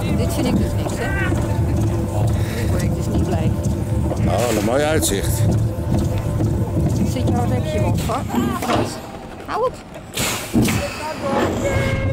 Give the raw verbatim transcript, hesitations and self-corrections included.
Dit vind ik dus niks, hè? Nu word ik dus niet blij. Oh, een mooi uitzicht. Zit jouw repje op, hoor. Hou op.